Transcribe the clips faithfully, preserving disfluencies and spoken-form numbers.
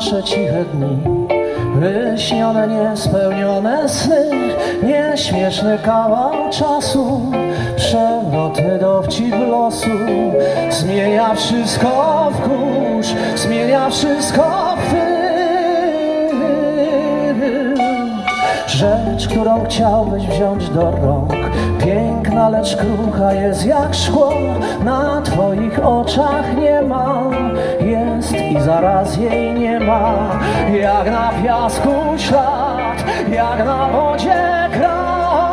nasze ciche dni, wyśnione, niespełnione sny, nieśmieszny kawał czasu, przewrotny dowcip losu. Zmienia wszystko w kurz, zmienia wszystko w pył. Rzecz, którą chciałbyś wziąć do rąk, piękna, lecz krucha jest jak szkło. Na twoich oczach nie ma, jest i zaraz jej nie ma. Jak na piasku ślad, jak na wodzie kran.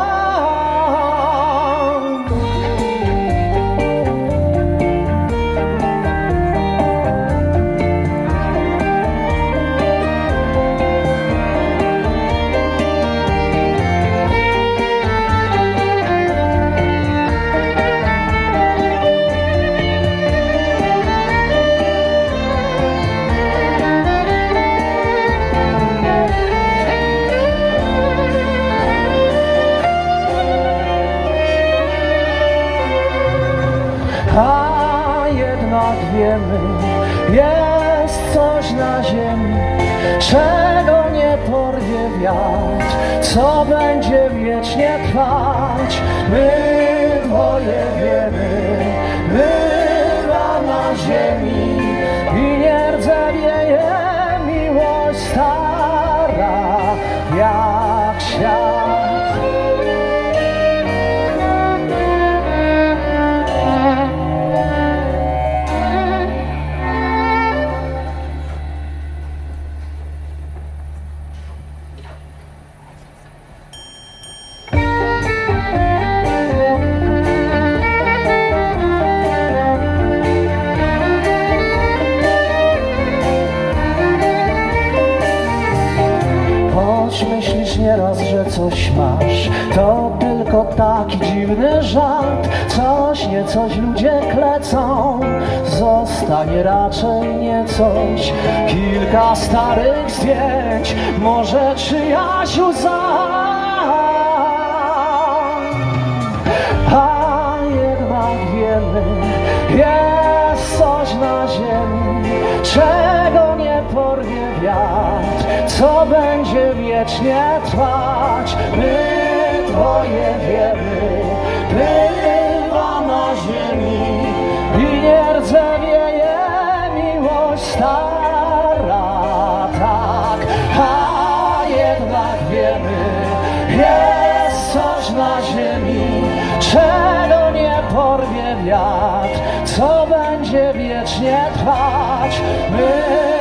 A jednak wiemy, jest coś na ziemi, czego nie porwie wiatr, co będzie wiecznie trwać. My dwoje wiemy, bywa na ziemi i nie rdzewieje miłość stara jak świat. Myślisz nieraz, że coś masz, to tylko taki dziwny żart. Coś, nie coś ludzie klecą, zostanie raczej nie coś. Kilka starych zdjęć, może czyjaś łza. A jednak wiemy, jest coś na ziemi, czego nie porwie wiatr, co będzie wiecznie trwać. My dwoje wiemy, bywa na ziemi i nie rdzewieje miłość stara, tak. A jednak wiemy, jest coś na ziemi, czego nie porwie wiatr, co będzie wiecznie trwać. My